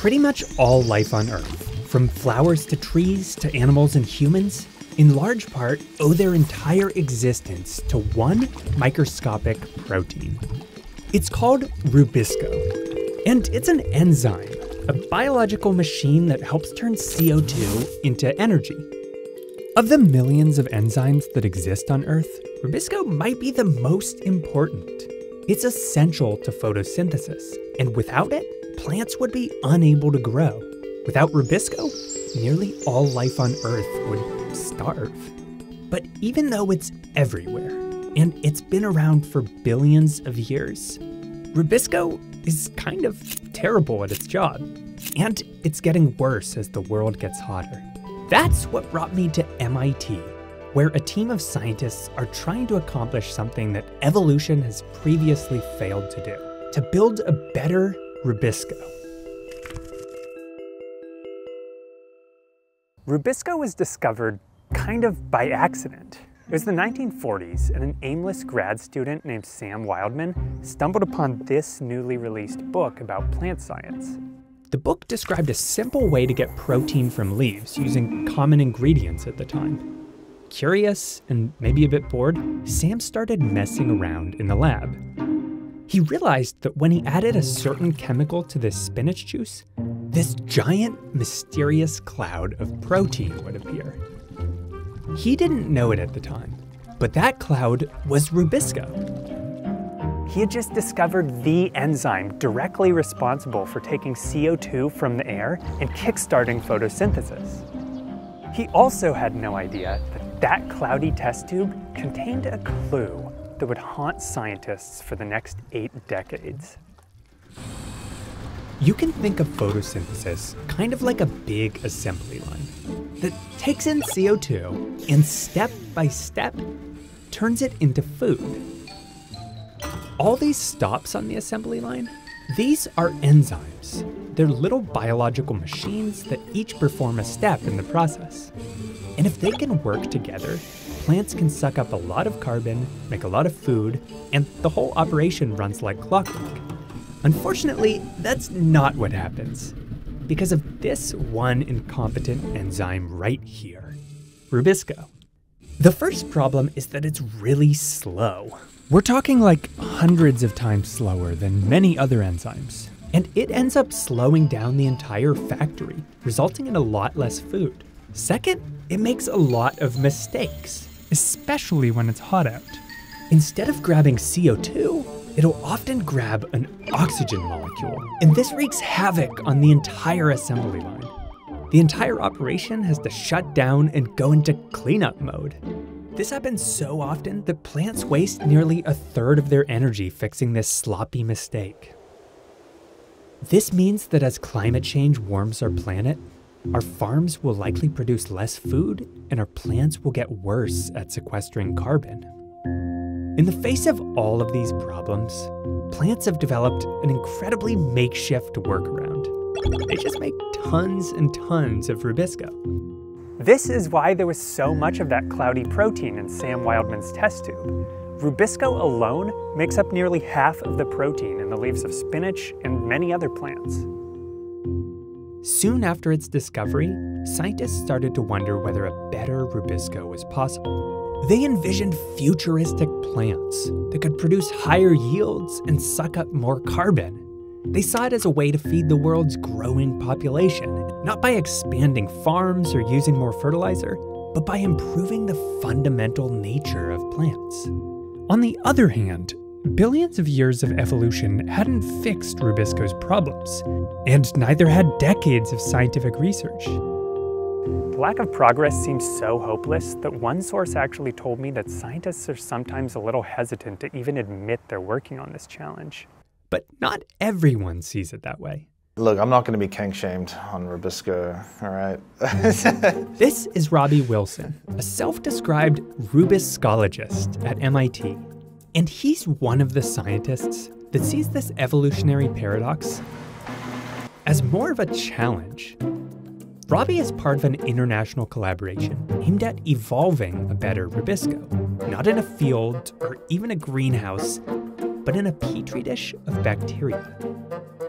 Pretty much all life on Earth, from flowers to trees to animals and humans, in large part owe their entire existence to one microscopic protein. It's called RuBisCO, and it's an enzyme, a biological machine that helps turn CO2 into energy. Of the millions of enzymes that exist on Earth, RuBisCO might be the most important. It's essential to photosynthesis, and without it, plants would be unable to grow. Without RuBisCO, nearly all life on Earth would starve. But even though it's everywhere, and it's been around for billions of years, RuBisCO is kind of terrible at its job. And it's getting worse as the world gets hotter. That's what brought me to MIT, where a team of scientists are trying to accomplish something that evolution has previously failed to do, to build a better RuBisCO. RuBisCO was discovered kind of by accident. It was the 1940s, and an aimless grad student named Sam Wildman stumbled upon this newly released book about plant science. The book described a simple way to get protein from leaves using common ingredients at the time. Curious and maybe a bit bored, Sam started messing around in the lab. He realized that when he added a certain chemical to this spinach juice, this giant, mysterious cloud of protein would appear. He didn't know it at the time, but that cloud was RuBisCO. He had just discovered the enzyme directly responsible for taking CO2 from the air and kickstarting photosynthesis. He also had no idea that that cloudy test tube contained a clue that would haunt scientists for the next 8 decades. You can think of photosynthesis kind of like a big assembly line that takes in CO2 and step by step turns it into food. All these stops on the assembly line, these are enzymes. They're little biological machines that each perform a step in the process. And if they can work together, plants can suck up a lot of carbon, make a lot of food, and the whole operation runs like clockwork. Unfortunately, that's not what happens, because of this one incompetent enzyme right here, RuBisCO. The first problem is that it's really slow. We're talking like hundreds of times slower than many other enzymes, and it ends up slowing down the entire factory, resulting in a lot less food. Second, it makes a lot of mistakes, especially when it's hot out. Instead of grabbing CO2, it'll often grab an oxygen molecule, and this wreaks havoc on the entire assembly line. The entire operation has to shut down and go into cleanup mode. This happens so often that plants waste nearly a third of their energy fixing this sloppy mistake. This means that as climate change warms our planet, our farms will likely produce less food and our plants will get worse at sequestering carbon. In the face of all of these problems, plants have developed an incredibly makeshift workaround. They just make tons and tons of RuBisCO. This is why there was so much of that cloudy protein in Sam Wildman's test tube. RuBisCO alone makes up nearly half of the protein in the leaves of spinach and many other plants. Soon after its discovery, scientists started to wonder whether a better RuBisCO was possible. They envisioned futuristic plants that could produce higher yields and suck up more carbon. They saw it as a way to feed the world's growing population, not by expanding farms or using more fertilizer, but by improving the fundamental nature of plants. On the other hand, billions of years of evolution hadn't fixed RuBisCO's problems, and neither had decades of scientific research. The lack of progress seems so hopeless that one source actually told me that scientists are sometimes a little hesitant to even admit they're working on this challenge. But not everyone sees it that way. Look, I'm not going to be kink-shamed on RuBisCO, all right? This is Robbie Wilson, a self-described RuBiscologist at MIT. And he's one of the scientists that sees this evolutionary paradox as more of a challenge. Robbie is part of an international collaboration aimed at evolving a better RuBisCO, not in a field or even a greenhouse, but in a petri dish of bacteria.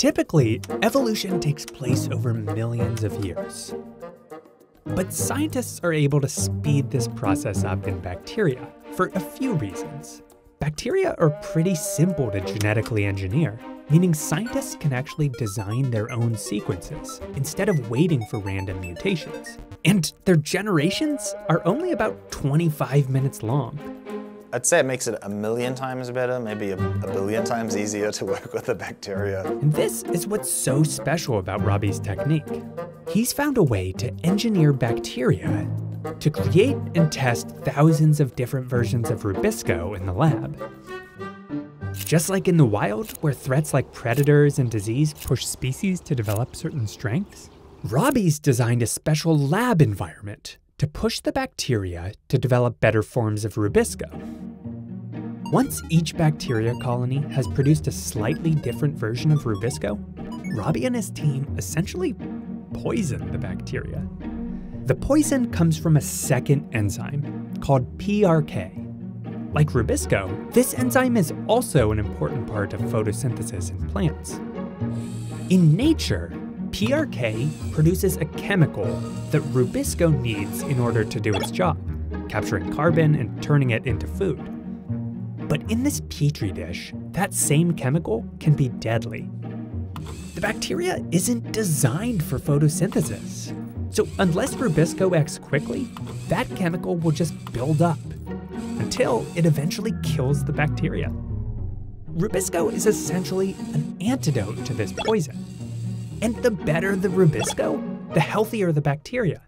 Typically, evolution takes place over millions of years. But scientists are able to speed this process up in bacteria for a few reasons. Bacteria are pretty simple to genetically engineer, meaning scientists can actually design their own sequences instead of waiting for random mutations. And their generations are only about 25 minutes long. I'd say it makes it 1,000,000 times better, maybe a billion times easier to work with the bacteria. And this is what's so special about Robbie's technique. He's found a way to engineer bacteria to create and test thousands of different versions of RuBisCO in the lab. Just like in the wild, where threats like predators and disease push species to develop certain strengths, Robbie's designed a special lab environment to push the bacteria to develop better forms of RuBisCO. Once each bacteria colony has produced a slightly different version of RuBisCO, Robbie and his team essentially poison the bacteria. The poison comes from a second enzyme called PRK. Like RuBisCO, this enzyme is also an important part of photosynthesis in plants. In nature, PRK produces a chemical that RuBisCO needs in order to do its job, capturing carbon and turning it into food. But in this petri dish, that same chemical can be deadly. The bacteria isn't designed for photosynthesis. So unless RuBisCO acts quickly, that chemical will just build up until it eventually kills the bacteria. RuBisCO is essentially an antidote to this poison. And the better the RuBisCO, the healthier the bacteria.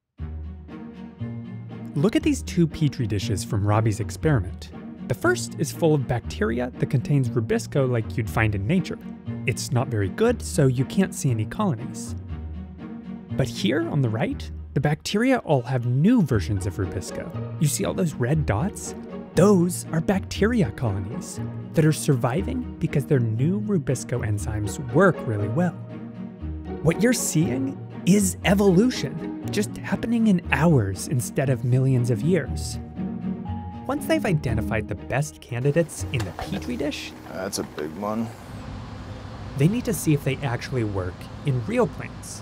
Look at these two petri dishes from Robbie's experiment. The first is full of bacteria that contains RuBisCO like you'd find in nature. It's not very good, so you can't see any colonies. But here on the right, the bacteria all have new versions of RuBisCO. You see all those red dots? Those are bacteria colonies that are surviving because their new RuBisCO enzymes work really well. What you're seeing is evolution, just happening in hours instead of millions of years. Once they've identified the best candidates in the petri dish, That's a big one. they need to see if they actually work in real plants.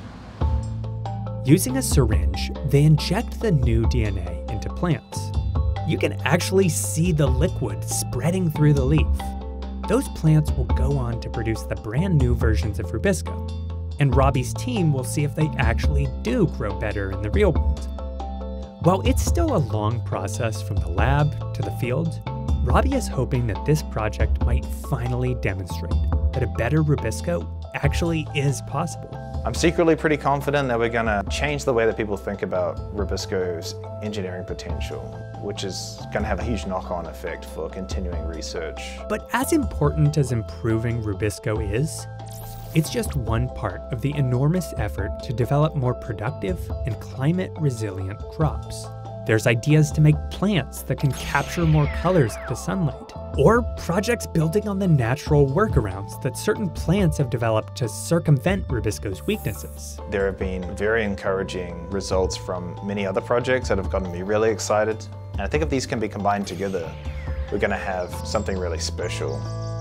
Using a syringe, they inject the new DNA into plants. You can actually see the liquid spreading through the leaf. Those plants will go on to produce the brand new versions of RuBisCO. And Robbie's team will see if they actually do grow better in the real world. While it's still a long process from the lab to the field, Robbie is hoping that this project might finally demonstrate that a better RuBisCO actually is possible. I'm secretly pretty confident that we're going to change the way that people think about RuBisCO's engineering potential, which is going to have a huge knock-on effect for continuing research. But as important as improving RuBisCO is, it's just one part of the enormous effort to develop more productive and climate-resilient crops. There's ideas to make plants that can capture more colors of the sunlight, or projects building on the natural workarounds that certain plants have developed to circumvent RuBisCO's weaknesses. There have been very encouraging results from many other projects that have gotten me really excited. And I think if these can be combined together, we're going to have something really special.